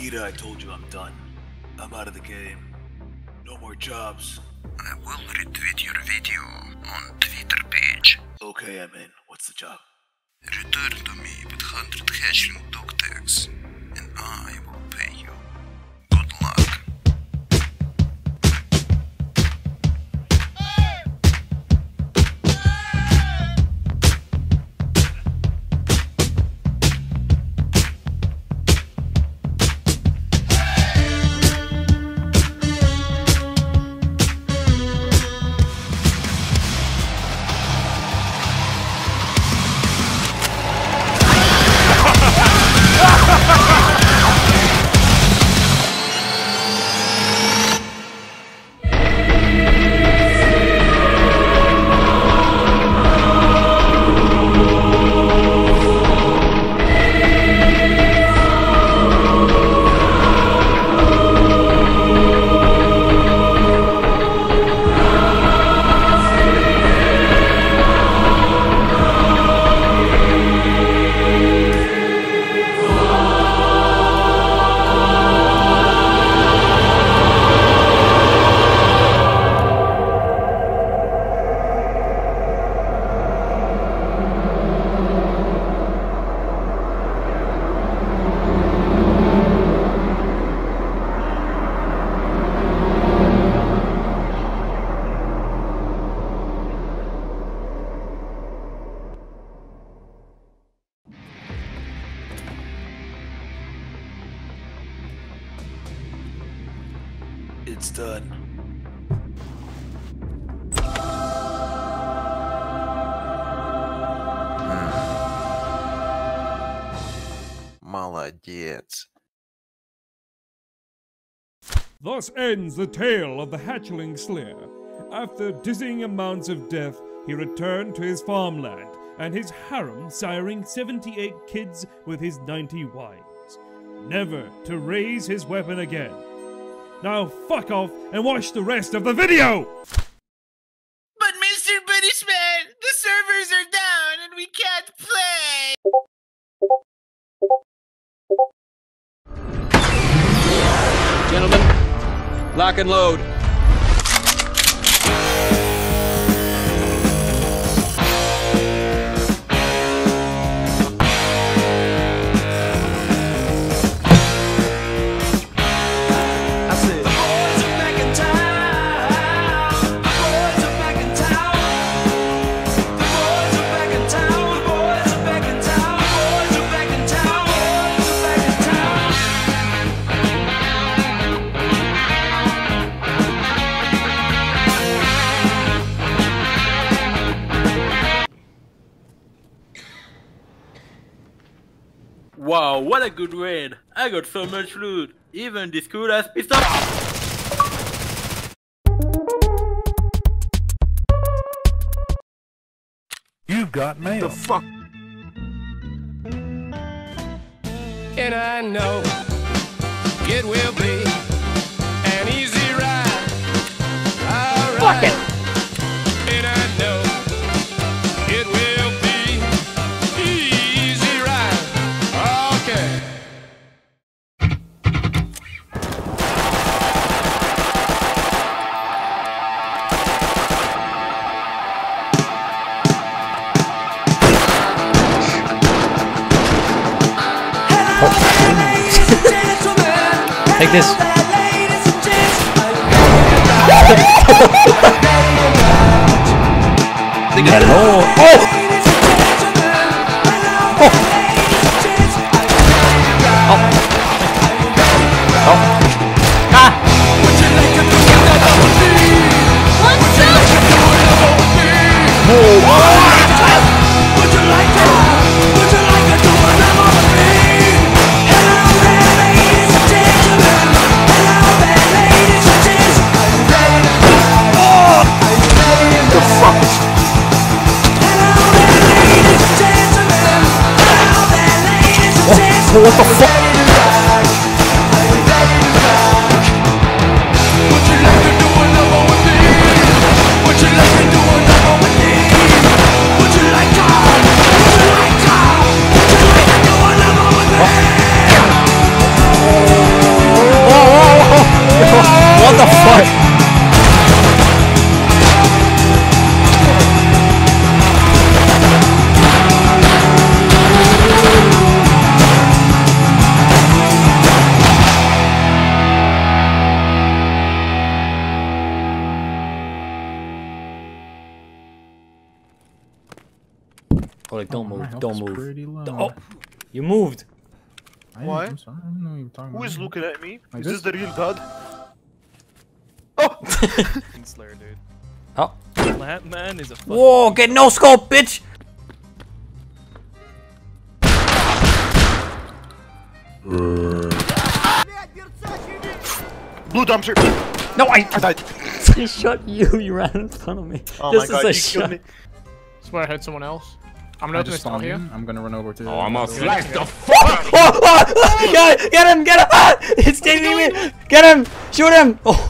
Nikita, I told you I'm done. I'm out of the game. No more jobs. I will retweet your video on Twitter page. Okay, I'm in. What's the job? Return to me with 100 hatchling dog tags, and I will pay you. Good luck. It's done. Молодец. Thus ends the tale of the hatchling slayer. After dizzying amounts of death, he returned to his farmland and his harem, siring 78 kids with his 90 wives, never to raise his weapon again. Now fuck off and watch the rest of the video! But Mr. Buddhishman, the servers are down and we can't play! Gentlemen, lock and load. Wow, what a good raid! I got so much loot! Even this cool ass pistol. You've got mail. The fuck? And I know it will be an easy ride. All right. Fuck it! And I know it will be easy ride. Okay. Take this. Hello. Oh! What the fuck? Would you like to like, don't my move, health don't is move. pretty low. Oh, you moved. What? I'm sorry, I don't know what you're talking Who about. is looking at me? Like Is this this? the real God? Oh! Slayer, dude. Oh. That man is a fucking... Whoa, get no scope, bitch! Blue dumpster! No, I died. He shot you, you ran in front of me. Oh Just my god, as you I killed me. Swear I heard someone else. I'm I gonna open just this door spawned here. in. I'm gonna run over to. Oh, I'm gonna slash the Get him! Get him! Ah! It's taking me! Get him! Shoot him! Oh!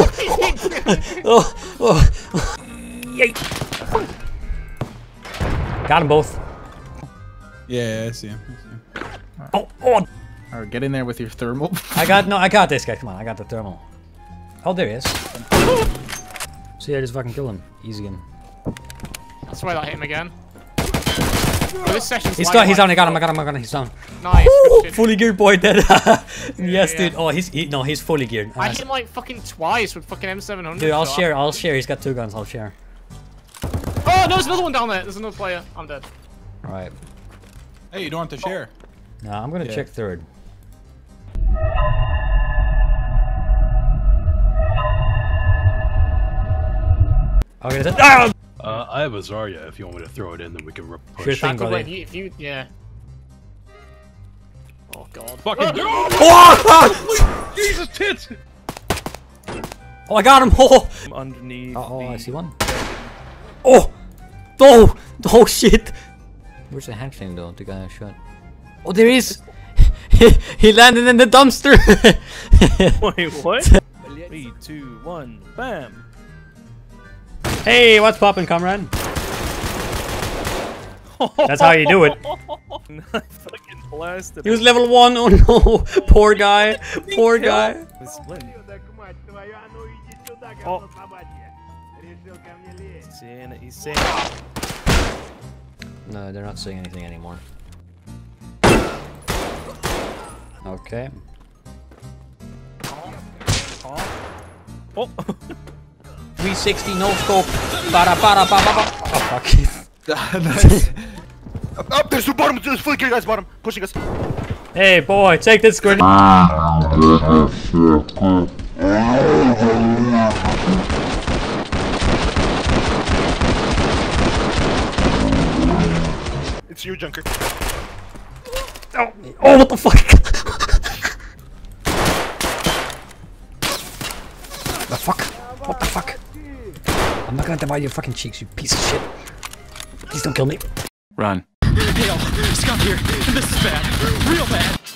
Yay! Got him both. Yeah, I see him. Oh! Oh! Alright, get in there with your thermal. I got this guy. Come on, I got the thermal. Oh, there he is. See, I just fucking killed him. Easy game. I swear that hit him again. Oh, this session's He's like- down. He's down. I got him. He's down. Nice. Woo! Good shit. Fully geared boy dead. Yes, yeah. dude. Oh, he's fully geared. I hit him like fucking twice with fucking M700. Dude, I'll so share. I'll share. He's got 2 guns. I'll share. Oh, no, there's another one down there. There's another player. I'm dead. All right. Hey, you don't have to share. No, I'm gonna check third. Okay, that's it. Ah! I have a Zarya. If you want me to throw it in, then we can push. Sure thing, That could buddy. wait, if you, yeah. Oh god. Fucking... Oh! Jesus tits! Oh, I got him! Oh! Underneath Oh, I the... see one. Oh! Oh! Oh shit! Where's the hatchling though? The guy I shot. Oh, there he is! He landed in the dumpster! Wait, what? 3, 2, 1, bam! Hey, what's poppin', comrade? That's how you do it. I fucking blasted He was level 1. Oh no! Poor guy. Poor guy. This win. Oh. He's saying... No, they're not saying anything anymore. Okay. Oh! 360 no scope. Para para pa pa pa. Oh fuck. Nice. Up, there's 2 bottom, there's 4 guys bottom, pushing us. Hey boy, take this grenade. It's you, Junker. Oh, oh, what the fuck? The fuck? What the fuck? I'm not gonna divide your fucking cheeks, you piece of shit. Please don't kill me. Run. Hey, yo, Scott here, and this is bad. Real bad.